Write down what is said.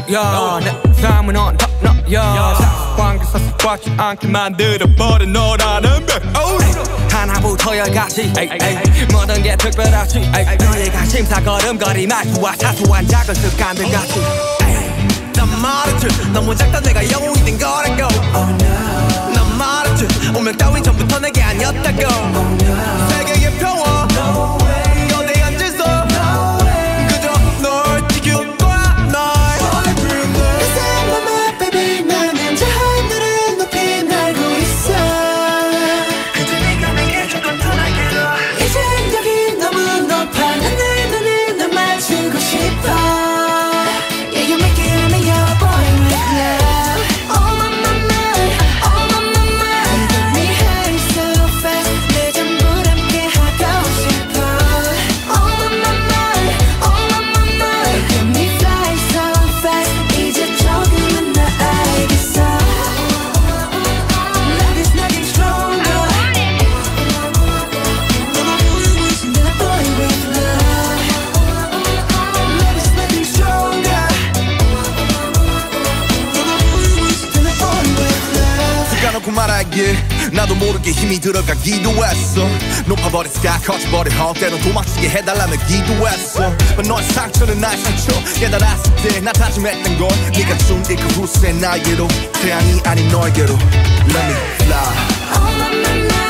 야, 내 삶은 on top 너야 관계사 습관치 않게 만들어버린 너라는 백 하나부터 열까지 모든 게 특별하지 너의 관심사 걸음걸이 말투와 사소한 작은 습관들 같이 난 말했지 너무 작다 내가 영웅이 된 거라고 난 말했지 운명 따윈 전부터 내게 아니었다고 세계의 평화 거대한 질서 그저 널 지킬 거야 날 It's in my mind baby 나는 저 하늘을 높이 날고 있어 그저 네가 내게 조금 더 날개로 이 생각이 너무 높아 난 내 눈을 널 맞추고 싶어 말하길 나도 모르게 힘이 들어가기도 했어 높아버린 sky 커져버린 헛 때론 도망치게 해달라며 기도했어 너의 상처는 나의 상처 깨달았을 때 나 다짐했던 건 네가 준 이 그 후세 나에게로 태양이 아닌 너에게로 Let me fly